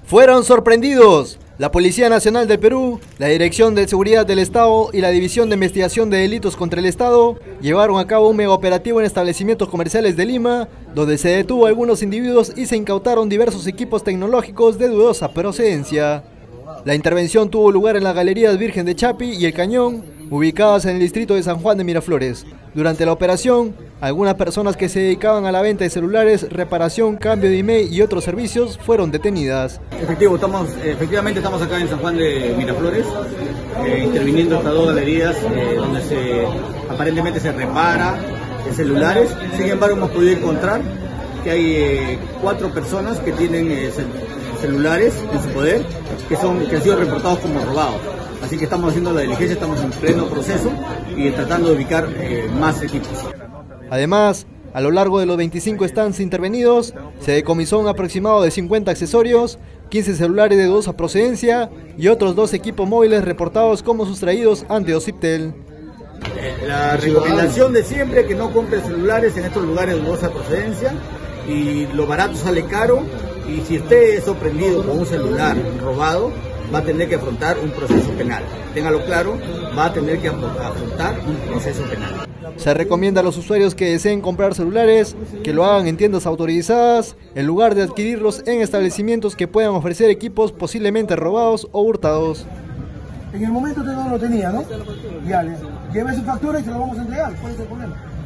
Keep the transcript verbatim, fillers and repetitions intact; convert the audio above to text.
Fueron sorprendidos. La Policía Nacional del Perú, la Dirección de Seguridad del Estado y la División de Investigación de Delitos contra el Estado llevaron a cabo un mega operativo en establecimientos comerciales de Lima, donde se detuvo a algunos individuos y se incautaron diversos equipos tecnológicos de dudosa procedencia. La intervención tuvo lugar en las galerías Virgen de Chapi y El Cañón, ubicadas en el distrito de San Juan de Miraflores. Durante la operación, algunas personas que se dedicaban a la venta de celulares, reparación, cambio de email y otros servicios fueron detenidas. Efectivo, estamos, efectivamente estamos acá en San Juan de Miraflores, eh, interviniendo estas dos galerías eh, donde se, aparentemente se repara eh, celulares. Sin embargo, hemos podido encontrar que hay eh, cuatro personas que tienen eh, celulares en su poder que, son, que han sido reportados como robados. Así que estamos haciendo la diligencia, estamos en pleno proceso y tratando de ubicar eh, más equipos. Además, a lo largo de los veinticinco stands intervenidos, se decomisó un aproximado de cincuenta accesorios, quince celulares de dudosa procedencia y otros dos equipos móviles reportados como sustraídos ante OCIPTEL. La recomendación de siempre es que no compren celulares en estos lugares de dudosa procedencia, y lo barato sale caro, y si usted es sorprendido con un celular robado, va a tener que afrontar un proceso penal. Téngalo claro, va a tener que afrontar un proceso penal. Se recomienda a los usuarios que deseen comprar celulares que lo hagan en tiendas autorizadas, en lugar de adquirirlos en establecimientos que puedan ofrecer equipos posiblemente robados o hurtados. En el momento usted no lo tenía, ¿no? Ya, le lleve su factura y se lo vamos a entregar. ¿Cuál es el problema?